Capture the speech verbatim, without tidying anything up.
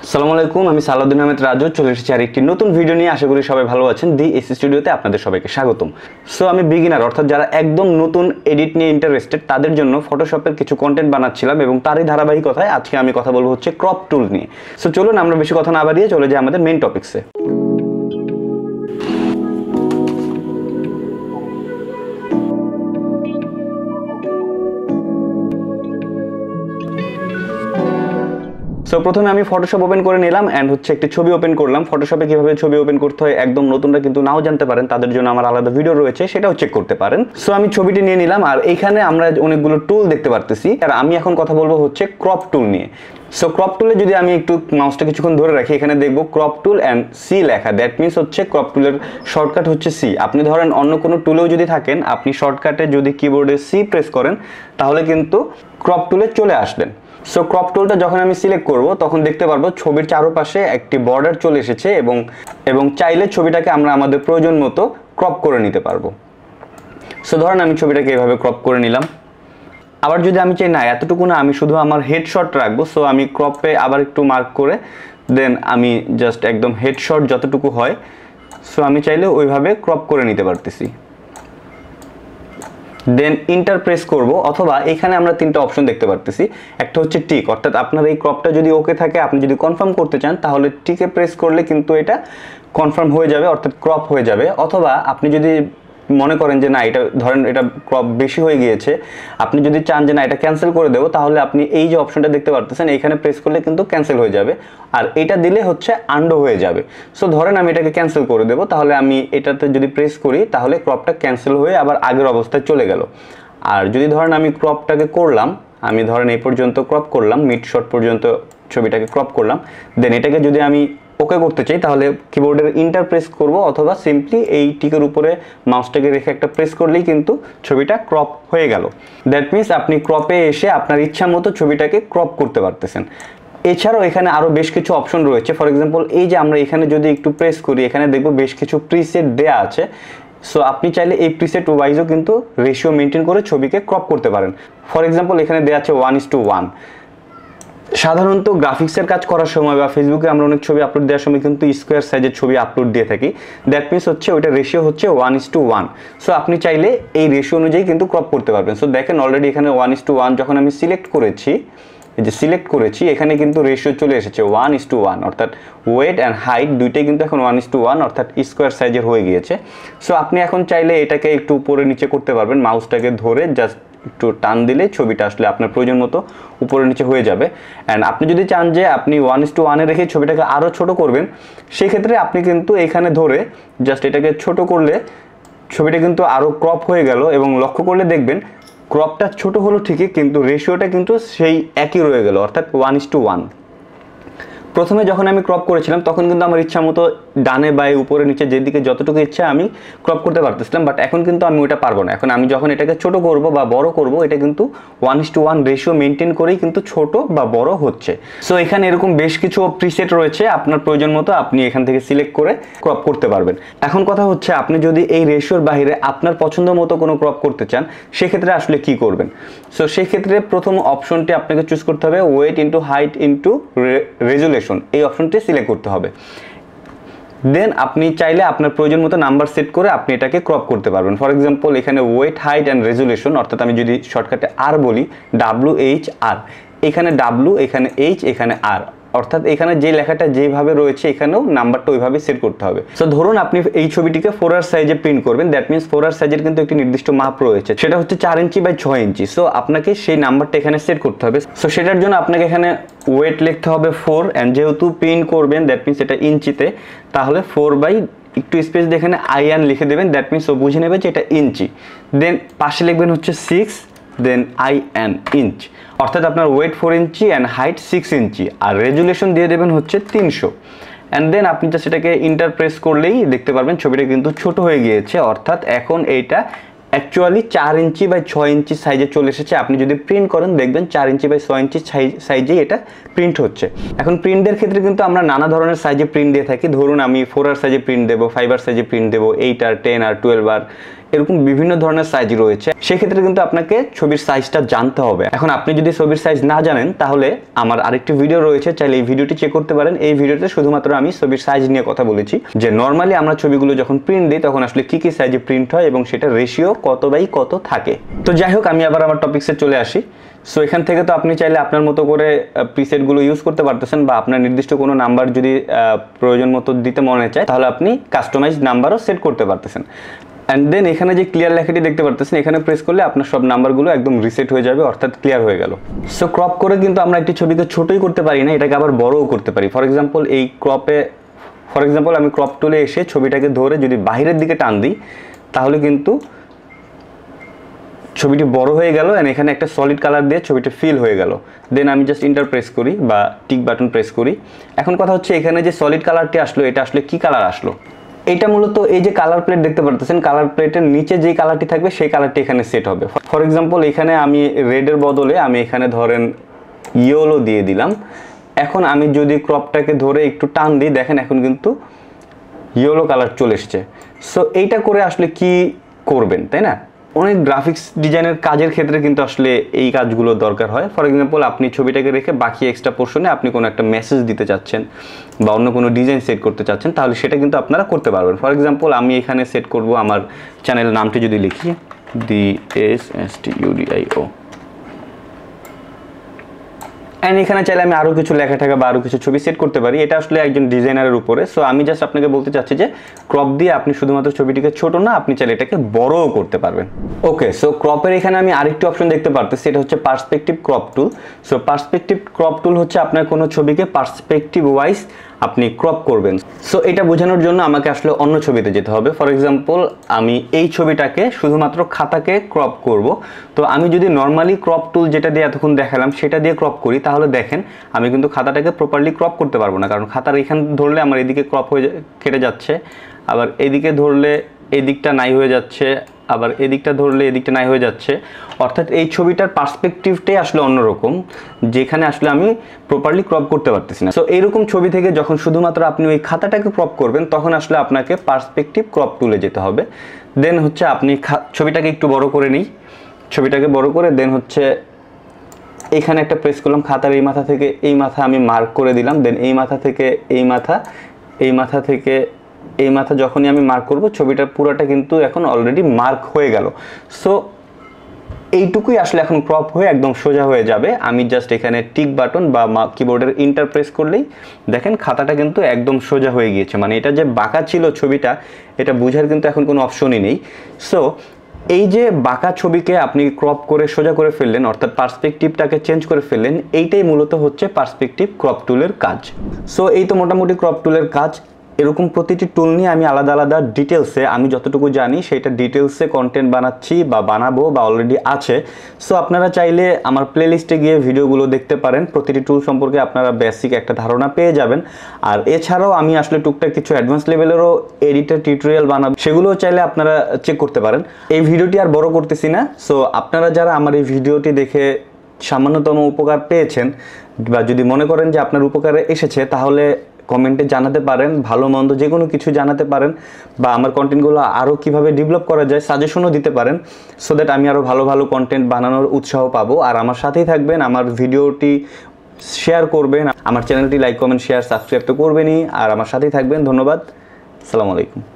আসসালামু আলাইকুম, আমি সালাউদ্দিন আহমেদ রাজু চলে এসেছি আর একটি নতুন ভিডিও নিয়ে। আশা করি সবাই ভালো আছেন। দি এস স্টুডিওতে আপনাদের সবাইকে স্বাগতম। সো আমি বিগিনার অর্থাৎ যারা একদম নতুন এডিট নিয়ে ইন্টারেস্টেড তাদের জন্য ফটোশপের কিছু কন্টেন্ট বানাচ্ছিলাম এবং তারই ধারাবাহিকতায় আজকে আমি কথা বলবো হচ্ছে ক্রপ টুল নিয়ে। সো চলুন আমরা বেশি কথা না বাড়িয়ে চলে যাই আমাদের মেইন টপিকসে। সো প্রথমে আমি ফটোশপ ওপেন করে নিলাম অ্যান্ড হচ্ছে একটি ছবি ওপেন করলাম। ফটোশপে কিভাবে ছবি ওপেন করতে হয় একদম নতুনরা কিন্তু নাও জানতে পারেন, তাদের জন্য আমার আলাদা ভিডিও রয়েছে, সেটাও চেক করতে পারেন। সো আমি ছবিটি নিয়ে নিলাম আর এইখানে আমরা অনেকগুলো টুল দেখতে পারতেছি। আর আমি এখন কথা বলবো হচ্ছে ক্রপ টুল নিয়ে। সো ক্রপ টুলে যদি আমি একটু মাউসটা কিছুক্ষণ ধরে রাখি, এখানে দেখবো ক্রপ টুল অ্যান্ড সি লেখা, দ্যাট মিনস হচ্ছে ক্রপ টুলের শর্টকাট হচ্ছে সি। আপনি ধরেন অন্য কোনো টুলেও যদি থাকেন, আপনি শর্টকাটে যদি কিবোর্ডে সি প্রেস করেন তাহলে কিন্তু ক্রপ টুলে চলে আসবেন। সো ক্রপ টুলটা যখন আমি সিলেক্ট করব তখন দেখতে পারবো ছবির চারপাশে একটি বর্ডার চলে এসেছে এবং এবং চাইলে ছবিটাকে আমরা আমাদের প্রয়োজন মতো ক্রপ করে নিতে পারবো। সো ধরেন আমি ছবিটাকে এভাবে ক্রপ করে নিলাম। আবার যদি আমি চাই না এতটুকু না, আমি শুধু আমার হেডশট রাখবো, সো আমি ক্রপে আবার একটু মার্ক করে দেন আমি জাস্ট একদম হেডশট যতটুকু হয় সো আমি চাইলে ওইভাবে ক্রপ করে নিতে পারতেছি। দেন ইন্টার প্রেস করব, অথবা এখানে আমরা তিনটা অপশন দেখতে পারতেছি। একটা হচ্ছে টিক, অর্থাৎ আপনার এই ক্রপটা যদি ওকে থাকে, আপনি যদি কনফার্ম করতে চান তাহলে টিকে প্রেস করলে কিন্তু এটা কনফার্ম হয়ে যাবে, অর্থাৎ ক্রপ হয়ে যাবে। অথবা আপনি যদি মনে করেন যে না এটা ধরেন এটা ক্রপ বেশি হয়ে গিয়েছে, আপনি যদি চান যে না এটা ক্যান্সেল করে দেবো, তাহলে আপনি এই যে অপশনটা দেখতে পারতেছেন এইখানে প্রেস করলে কিন্তু ক্যান্সেল হয়ে যাবে, আর এটা দিলে হচ্ছে আন্ডো হয়ে যাবে। সো ধরেন আমি এটাকে ক্যান্সেল করে দেবো, তাহলে আমি এটাতে যদি প্রেস করি তাহলে ক্রপটা ক্যান্সেল হয়ে আবার আগের অবস্থায় চলে গেল। আর যদি ধরেন আমি ক্রপটাকে করলাম, আমি ধরেন এই পর্যন্ত ক্রপ করলাম, মিড শট পর্যন্ত ছবিটাকে ক্রপ করলাম, দেন এটাকে যদি আমি ওকে করতে চাই তাহলে কিবোর্ডের ইন্টার প্রেস করব, অথবা সিম্পলি এই টিকের উপরে মাউসটাকে রেখে একটা প্রেস করলেই কিন্তু ছবিটা ক্রপ হয়ে গেল। দ্যাট মিনস আপনি ক্রপে এসে আপনার ইচ্ছা মতো ছবিটাকে ক্রপ করতে পারতেছেন। এছাড়াও এখানে আরও বেশ কিছু অপশন রয়েছে। ফর এক্সাম্পল এই যে আমরা এখানে যদি একটু প্রেস করি, এখানে দেখব বেশ কিছু প্রিসেট দেয়া আছে। সো আপনি চাইলে এই প্রিসেট ওয়াইজও কিন্তু রেশিও মেনটেন করে ছবিকে ক্রপ করতে পারেন। ফর এক্সাম্পল এখানে দেওয়া আছে ওয়ান ইস টু ওয়ান। সাধারণত গ্রাফিক্সের কাজ করার সময় বা ফেসবুকে আমরা অনেক ছবি আপলোড দেওয়ার সময় কিন্তু স্কোয়ার সাইজের ছবি আপলোড দিয়ে থাকি। দ্যাট মিনস হচ্ছে ওইটা রেশিও হচ্ছে one is to one. So আপনি চাইলে এই রেশিও অনুযায়ী কিন্তু ক্রপ করতে পারবেন। সো দেখেন অলরেডি এখানে ওয়ান ইস টু ওয়ান যখন আমি সিলেক্ট করেছি, এই যে সিলেক্ট করেছি এখানে কিন্তু রেশিও চলে এসেছে ওয়ান ইস টু ওয়ান, অর্থাৎ ওয়েট অ্যান্ড হাইট দুইটাই কিন্তু এখন ওয়ান ইস টু ওয়ান অর্থাৎ স্কোয়ার সাইজের হয়ে গিয়েছে। সো আপনি এখন চাইলে এটাকে একটু উপরে নিচে করতে পারবেন, মাউসটাকে ধরে জাস্ট একটু টান দিলে ছবিটা আসলে আপনার প্রয়োজন মতো উপরে নিচে হয়ে যাবে। অ্যান্ড আপনি যদি চান যে আপনি ওয়ান ইস টু ওয়ানে রেখে ছবিটাকে আরও ছোট করবেন, সেক্ষেত্রে আপনি কিন্তু এখানে ধরে জাস্ট এটাকে ছোট করলে ছবিটা কিন্তু আরও ক্রপ হয়ে গেল। এবং লক্ষ্য করলে দেখবেন ক্রপটা ছোট হলো ঠিকই, কিন্তু রেশিওটা কিন্তু সেই একই রয়ে গেল, অর্থাৎ ওয়ান ইস টু ওয়ান। প্রথমে যখন আমি ক্রপ করেছিলাম তখন কিন্তু আমার ইচ্ছা মতো ডানে বাই উপরে নিচে যেদিকে যতটুকু ইচ্ছা আমি ক্রপ করতে পারতেছিলাম, বাট এখন কিন্তু আমি ওটা পারবো না। এখন আমি যখন এটাকে ছোট করব বা বড় করব, এটা কিন্তু one is to one ratio maintain করেই কিন্তু ছোট বা বড় হচ্ছে। সো এখানে এরকম বেশ কিছু প্রিসেট রয়েছে, আপনার প্রয়োজন মতো আপনি এখান থেকে সিলেক্ট করে ক্রপ করতে পারবেন। এখন কথা হচ্ছে আপনি যদি এই রেশিওর বাইরে আপনার পছন্দ মতো কোনো ক্রপ করতে চান, সেক্ষেত্রে আসলে কি করবেন? সো সেক্ষেত্রে প্রথম অপশনটি আপনাকে চুজ করতে হবে width into height into resolution, এই অপশনটি সিলেক্ট করতে হবে। দেন আপনি চাইলে আপনার প্রয়োজন মতো নাম্বার সেট করে আপনি এটাকে ক্রপ করতে পারবেন। ফর এক্সাম্পল এখানে ওয়েট হাইট অ্যান্ড রেজুলেশন, অর্থাৎ আমি যদি শর্টকাটে আর বলি ডাব্লিউ এইচ আর, এখানে ডাব্লিউ এখানে এইচ এখানে আর, অর্থাৎ এখানে যে লেখাটা যেভাবে রয়েছে এখানেও নাম্বারটা ওইভাবে সেট করতে হবে। সো ধরুন আপনি এই ছবিটিকে ফোর আর সাইজে প্রিন্ট করবেন, দ্যাট মিনস ফোর আর সাইজের কিন্তু একটি নির্দিষ্ট মাপ রয়েছে, সেটা হচ্ছে চার ইঞ্চি বাই ছয় ইঞ্চি। সো আপনাকে সেই নাম্বারটা এখানে সেট করতে হবে। সো সেটার জন্য আপনাকে এখানে ওয়েট লিখতে হবে ফোর, অ্যান্ড যেহেতু প্রিন্ট করবেন দ্যাট মিনস এটা ইঞ্চিতে, তাহলে ফোর বাই একটু স্পেস দিয়ে এখানে আই এন লিখে দেবেন, দ্যাট মিনস ও বুঝে নেবে যে এটা ইঞ্চি। দেন পাশে লিখবেন হচ্ছে six, then I N inch, অর্থাৎ আপনার width four inch and height six inch, আর রেজুলেশন দিয়ে দেবেন হচ্ছে তিনশো। অ্যান্ড দেন আপনি জাস্ট এটাকে ইন্টার প্রেস করলেই দেখতে পারবেন ছবিটা কিন্তু ছোট হয়ে গিয়েছে, অর্থাৎ এখন এইটা অ্যাকচুয়ালি চার ইঞ্চি বাই ছয় ইঞ্চি সাইজে চলে এসেছে। আপনি যদি প্রিন্ট করেন দেখবেন চার ইঞ্চি বাই ছয় ইঞ্চি সাইজেই এটা প্রিন্ট হচ্ছে। এখন প্রিন্টের ক্ষেত্রে কিন্তু আমরা নানা ধরনের সাইজে প্রিন্ট দিয়ে থাকি। ধরুন আমি ফোর আর সাইজে প্রিন্ট দেবো, ফাইভ আর সাইজে প্রিন্ট দেবো, এইট আর টেন আর টুয়েলভ আর এরকম বিভিন্ন ধরনের সাইজ রয়েছে, সেক্ষেত্রে কিন্তু আপনাকে ছবির সাইজটা জানতে হবে। এখন আপনি যদি ছবির সাইজ না জানেন তাহলে আমার আরেকটি ভিডিও রয়েছে, চাইলে এই ভিডিওটি চেক করতে পারেন। এই ভিডিওতে শুধুমাত্র আমি ছবির সাইজ নিয়ে কথা বলেছি, যে নর্মালি আমরা ছবিগুলো যখন প্রিন্ট দিই তখন আসলে কি কি সাইজে প্রিন্ট হয় এবং সেটা রেশিও কত বাই কত থাকে। তো যাই হোক, আমি আবার আমার টপিকসে চলে আসি। সো এখান থেকে তো আপনি চাইলে আপনার মতো করে প্রিসেটগুলো ইউজ করতে পারতেছেন, বা আপনার নির্দিষ্ট কোনো নাম্বার যদি প্রয়োজন মতো দিতে মনে চায় তাহলে আপনি কাস্টমাইজ নাম্বারও সেট করতে পারতেছেন। অ্যান্ড দেন এখানে যে ক্লিয়ার লেখাটি দেখতে পারতেছেন, এখানে প্রেস করলে আপনার সব নাম্বারগুলো একদম রিসেট হয়ে যাবে, অর্থাৎ ক্লিয়ার হয়ে গেল। সো ক্রপ করে কিন্তু আমরা একটি ছবিকে ছোটই করতে পারি না, এটাকে আবার বড়ও করতে পারি। ফর এক্সাম্পল এই ক্রপে ফর এক্সাম্পল আমি ক্রপ টুলে এসে ছবিটাকে ধরে যদি বাইরের দিকে টান দিই তাহলে কিন্তু ছবিটি বড় হয়ে গেল, এন্ড এখানে একটা সলিড কালার দিয়ে ছবিটা ফিল হয়ে গেল। দেন আমি জাস্ট ইন্টার প্রেস করি বা টিক বাটন প্রেস করি। এখন কথা হচ্ছে এখানে যে সলিড কালারটি আসলো, এটা আসলে কি কালার আসলো? এটা মূলত এই যে কালার প্লেট দেখতে পারতেছেন, কালার প্লেটের নিচে যে কালারটি থাকবে সেই কালারটি এখানে সেট হবে। ফর এক্সাম্পল এখানে আমি রেডের বদলে আমি এখানে ধরেন ইয়েলো দিয়ে দিলাম। এখন আমি যদি ক্রপটাকে ধরে একটু টান দিই, দেখেন এখন কিন্তু ইয়েলো কালার চলে এসেছে। সো এইটা করে আসলে কি করবেন, তাই না? অনেক গ্রাফিক্স ডিজাইনের কাজের ক্ষেত্রে কিন্তু আসলে এই কাজগুলো দরকার হয়। ফর এক্সাম্পল আপনি ছবিটাকে রেখে বাকি এক্সট্রা পোর্শনে আপনি কোনো একটা মেসেজ দিতে চাচ্ছেন বা অন্য কোনো ডিজাইন সেট করতে চাচ্ছেন, তাহলে সেটা কিন্তু আপনারা করতে পারবেন। ফর এক্সাম্পল আমি এখানে সেট করব আমার চ্যানেল নামটি যদি লিখি D S S T U D I O, and এখানে চাইলে আমি আরও কিছু লেখা থাকা বা আরও কিছু ছবি সেট করতে পারি। এটা আসলে একজন ডিজাইনারের উপরে। সো আমি জাস্ট আপনাকে বলতে চাচ্ছি যে ক্রপ দিয়ে আপনি শুধুমাত্র ছবিটিকে ছোট না, আপনি চাইলে এটাকে বড়ও করতে পারবেন। ওকে, সো ক্রপের এখানে আমি আরেকটি অপশন দেখতে পারতেছি, এটা হচ্ছে perspective crop tool. So perspective crop tool হচ্ছে আপনার কোনো ছবিকে পার্সপেক্টিভ ওয়াইজ আপনি ক্রপ করবেন। সো এটা বোঝানোর জন্য আমাকে আসলে অন্য ছবিতে যেতে হবে। ফর এক্সাম্পল আমি এই ছবিটাকে শুধুমাত্র খাতাকে ক্রপ করব। তো আমি যদি নর্মালি ক্রপ টুল যেটা দিয়ে এতক্ষণ দেখালাম সেটা দিয়ে ক্রপ করি, তাহলে দেখেন আমি কিন্তু খাতাটাকে প্রপারলি ক্রপ করতে পারবো না, কারণ খাতার এখান ধরলে আমার এদিকে ক্রপ হয়ে কেটে যাচ্ছে, আবার এদিকে ধরলে এই দিকটা নাই হয়ে যাচ্ছে, আবার এদিকটা ধরলে এদিকটা নাই হয়ে যাচ্ছে। অর্থাৎ এই ছবিটার পার্সপেক্টিভটাই আসলে অন্যরকম, যেখানে আসলে আমি প্রপারলি ক্রপ করতে পারতেছি না। সো এইরকম ছবি থেকে যখন শুধুমাত্র আপনি ওই খাতাটাকে ক্রপ করবেন তখন আসলে আপনাকে পার্সপেক্টিভ ক্রপ টুলে যেতে হবে। দেন হচ্ছে আপনি ছবিটাকে একটু বড় করে নিই, ছবিটাকে বড় করে দেন হচ্ছে এখানে একটা প্রেস করলাম, খাতার এই মাথা থেকে এই মাথা আমি মার্ক করে দিলাম। দেন এই মাথা থেকে এই মাথা, এই মাথা থেকে এই মাথা যখনই আমি মার্ক করব ছবিটার পুরোটা কিন্তু এখন অলরেডি মার্ক হয়ে গেল। সো এইটুকুই আসলে এখন ক্রপ হয়ে একদম সোজা হয়ে যাবে। আমি জাস্ট এখানে টিক বাটন বা কিবোর্ডের ইন্টার প্রেস করলেই দেখেন খাতাটা কিন্তু একদম সোজা হয়ে গিয়েছে। মানে এটা যে বাঁকা ছিল ছবিটা, এটা বোঝার কিন্তু এখন কোনো অপশনই নেই। সো এই যে বাঁকা ছবিকে আপনি ক্রপ করে সোজা করে ফেললেন, অর্থাৎ পার্সপেক্টিভটাকে চেঞ্জ করে ফেললেন, এইটাই মূলত হচ্ছে পার্সপেক্টিভ ক্রপ টুলের কাজ। সো এই তো মোটামুটি ক্রপ টুলের কাজ। এরকম প্রতিটি টুল নিয়ে আমি আলাদা আলাদা ডিটেলসে, আমি যতটুকু জানি সেটা ডিটেলসে কন্টেন্ট বানাচ্ছি বা বানাবো বা অলরেডি আছে। সো আপনারা চাইলে আমার প্লেলিস্টে গিয়ে ভিডিওগুলো দেখতে পারেন, প্রতিটি টুল সম্পর্কে আপনারা বেসিক একটা ধারণা পেয়ে যাবেন। আর এছাড়াও আমি আসলে টুকটাক কিছু অ্যাডভান্স লেভেলেরও এডিটর টিউটোরিয়াল বানাবো, সেগুলোও চাইলে আপনারা চেক করতে পারেন। এই ভিডিওটি আর বড় করতেছি না। সো আপনারা যারা আমার এই ভিডিওটি দেখে সামান্যতম উপকার পেয়েছেন বা যদি মনে করেন যে আপনার উপকারে এসেছে, তাহলে কমেন্টে জানাতে পারেন, ভালো মন্দ যে কোনো কিছু জানাতে পারেন, বা আমার কন্টেন্টগুলো আরও কীভাবে ডেভেলপ করা যায় সাজেশনও দিতে পারেন, সো দ্যাট আমি আরও ভালো ভালো কন্টেন্ট বানানোর উৎসাহ পাবো। আর আমার সাথেই থাকবেন, আমার ভিডিওটি শেয়ার করবেন, আমার চ্যানেলটি লাইক কমেন্ট শেয়ার সাবস্ক্রাইব তো করবেনই, আর আমার সাথেই থাকবেন। ধন্যবাদ, আসসালামু আলাইকুম।